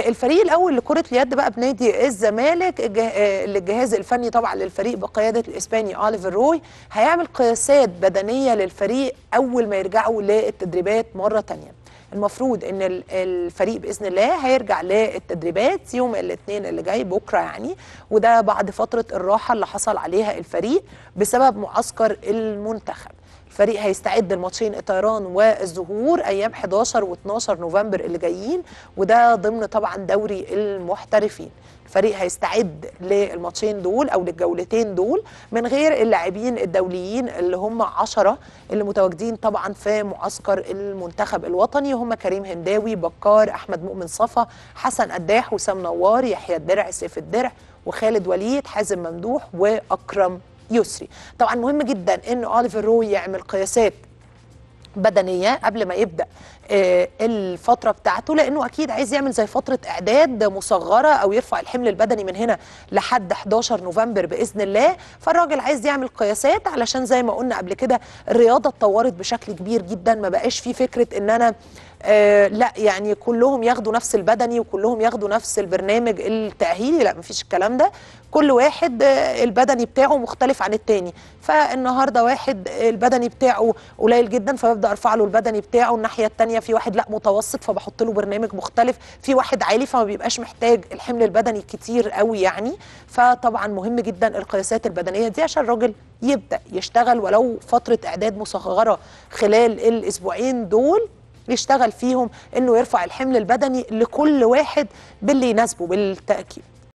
الفريق الاول لكره اليد بقى بنادي الزمالك، الجهاز الفني طبعا للفريق بقياده الاسباني أوليفر روي هيعمل قياسات بدنيه للفريق اول ما يرجعوا للتدريبات مره ثانيه. المفروض ان الفريق باذن الله هيرجع للتدريبات يوم الاثنين اللي جاي بكره يعني، وده بعد فتره الراحه اللي حصل عليها الفريق بسبب معسكر المنتخب. الفريق هيستعد لماتشين الطيران والزهور ايام 11 و12 نوفمبر اللي جايين، وده ضمن طبعا دوري المحترفين. الفريق هيستعد للماتشين دول او للجولتين دول من غير اللاعبين الدوليين اللي هم 10 اللي متواجدين طبعا في معسكر المنتخب الوطني، هم كريم هنداوي، بكار، احمد مؤمن صفا، حسن قداح، وسام نوار، يحيى الدرع، سيف الدرع، وخالد وليد، حازم ممدوح، واكرم يسري. طبعا مهم جدا ان أوليفر روي يعمل قياسات بدنيه قبل ما يبدا الفتره بتاعته، لانه اكيد عايز يعمل زي فتره اعداد مصغره او يرفع الحمل البدني من هنا لحد 11 نوفمبر باذن الله. فالراجل عايز يعمل قياسات علشان زي ما قلنا قبل كده الرياضه اتطورت بشكل كبير جدا، ما بقاش في فكره ان انا لا يعني كلهم ياخدوا نفس البدني وكلهم ياخدوا نفس البرنامج التأهيلي، لا مفيش الكلام ده. كل واحد البدني بتاعه مختلف عن التاني، فالنهارده واحد البدني بتاعه قليل جدا فببدا ارفع له البدني بتاعه، الناحيه الثانيه في واحد لا متوسط فبحط له برنامج مختلف، في واحد عالي فما بيبقاش محتاج الحمل البدني كتير قوي يعني. فطبعا مهم جدا القياسات البدنيه دي عشان الراجل يبدا يشتغل ولو فتره اعداد مصغره خلال الاسبوعين دول يشتغل فيهم انه يرفع الحمل البدني لكل واحد باللي يناسبه بالتاكيد.